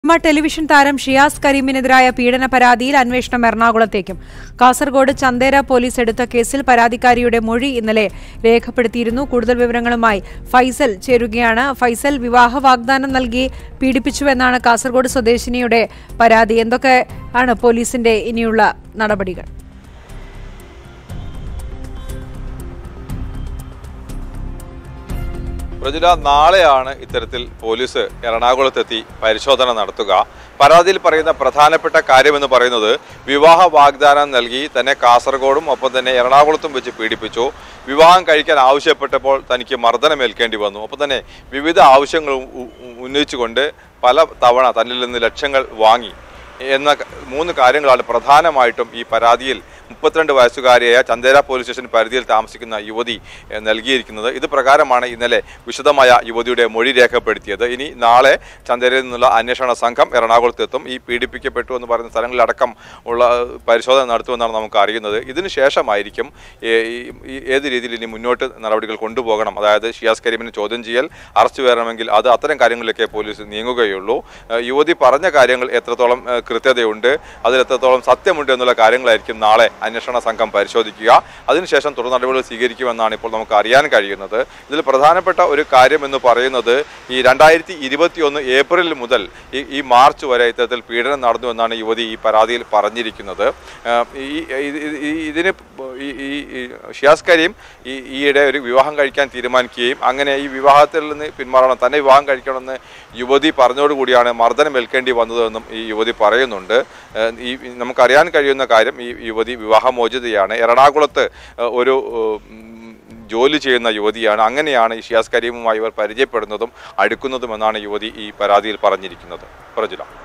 Television താരം ഷിയാസ് കരീമിനെതിരായ പീഡന പരാതിയിൽ അന്വേഷണം എറണാകുളത്തേക്കും. കാസർഗോഡ് ചന്ദേര പോലീസ് എടുത്ത കേസിൽ പരാതിക്കാരിയുടെ മൊഴി ഇന്നലെ രേഖപ്പെടുത്തിയിരുന്നു. കൂടുതൽ വിവരങ്ങളുമായി ഫൈസൽ ചേരുകയാണ്. ഫൈസൽ, വിവാഹ വാഗ്ദാനം നൽകി പീഡിപ്പിച്ചുവെന്നാണ് കാസർഗോഡ് സ്വദേശിനിയുടെ പരാതി. എന്തൊക്കെയാണ് പോലീസിന്റെ ഇനിയുള്ള നടപടികൾ? പ്രജുല, നാളെയാണ് ഇത്തരത്തിൽ പോലീസ് എറണാകുളത്തെത്തി പരിശോധന നടത്തുക. പരാതിയിൽ പറയുന്ന പ്രധാനപ്പെട്ട കാര്യമെന്ന് പറയുന്നത് വിവാഹ വാഗ്ദാനം നൽകി തന്നെ കാസർഗോഡും ഒപ്പം തന്നെ എറണാകുളത്തും വെച്ച് പീഡിപ്പിച്ചു. വിവാഹം കഴിക്കാൻ ആവശ്യപ്പെട്ടപ്പോൾ തനിക്ക് മർദ്ദനമേൽക്കേണ്ടി വന്നു. ഒപ്പം തന്നെ വിവിധ ആവശ്യങ്ങൾ ഉന്നയിച്ചുകൊണ്ട് പല തവണ തന്നിൽ നിന്ന് ലക്ഷങ്ങൾ വാങ്ങി എന്ന 3 കാര്യങ്ങളാണ് പ്രധാനമായിട്ടും ഈ പരാതിയിൽ 32 വയസ്സുകാരിയായ ചന്ദേര പോലീസ് സ്റ്റേഷൻ പരിധിയിൽ താമസിക്കുന്ന യുവതി നൽകിയിരിക്കുന്നത്. ഇത് പ്രകാരമാണ് ഇന്നലെ വിശദമായ യുവതിയുടെ മൊഴി രേഖപ്പെടുത്തിയത്. ഇനി നാളെ ചന്ദേരയിൽ നിന്നുള്ള അന്വേഷണ സംഘം എറണാകുളത്തെത്തും. ഈ പീഡിപ്പിക്കപ്പെട്ടു എന്ന് പറയുന്ന സ്ഥലങ്ങളിലടക്കം ഉള്ള പരിശോധന നടത്തുമെന്നാണ് നമുക്ക് അറിയുന്നത്. ഇതിന് ശേഷമായിരിക്കും ഏത് രീതിയിൽ ഇനി മുന്നോട്ട് നടപടികൾ കൊണ്ടുപോകണം. അതായത് ഷിയാസ് കരീമിനെ ചോദ്യം ചെയ്യൽ, അറസ്റ്റ് വരണമെങ്കിൽ അത് അത്തരം കാര്യങ്ങളിലൊക്കെ പോലീസ് നീങ്ങുകയുള്ളൂ. യുവതി പറഞ്ഞ കാര്യങ്ങൾ എത്രത്തോളം കൃത്യതയുണ്ട്, അതിലെത്രത്തോളം സത്യമുണ്ട് എന്നുള്ള കാര്യങ്ങളായിരിക്കും നാളെ അന്വേഷണ സംഘം പരിശോധിക്കുക. അതിനുശേഷം തുടർ നടപടികൾ സ്വീകരിക്കുമെന്നാണ് ഇപ്പോൾ നമുക്ക് അറിയാൻ കഴിയുന്നത്. ഇതിൽ പ്രധാനപ്പെട്ട ഒരു കാര്യം എന്ന് പറയുന്നത് ഈ 2021 ഏപ്രിൽ മുതൽ ഈ മാർച്ച് വരെ ഇത്തരത്തിൽ പീഡനം നടന്നു എന്നാണ് യുവതി ഈ പരാതിയിൽ പറഞ്ഞിരിക്കുന്നത്. ഇതിന് ഷിയാസ് കരീം ഈയിടെ ഒരു വിവാഹം കഴിക്കാൻ തീരുമാനിക്കുകയും അങ്ങനെ ഈ വിവാഹത്തിൽ നിന്ന് പിന്മാറണം, തന്നെ വിവാഹം കഴിക്കണമെന്ന് യുവതി പറഞ്ഞതോടുകൂടിയാണ് മർദ്ദനമേൽക്കേണ്ടി വന്നതെന്നും ഈ യുവതി പറയുന്നുണ്ട്. നമുക്കറിയാൻ കഴിയുന്ന കാര്യം ഈ യുവതി വിവാഹമോചിതയാണ്. എറണാകുളത്ത് ഒരു ജോലി ചെയ്യുന്ന യുവതിയാണ്. അങ്ങനെയാണ് ഈ ഷിയാസ് കരീമുമായി ഇവർ പരിചയപ്പെടുന്നതും അടുക്കുന്നതുമെന്നാണ് യുവതി ഈ പരാതിയിൽ പറഞ്ഞിരിക്കുന്നത്. പ്രജുല.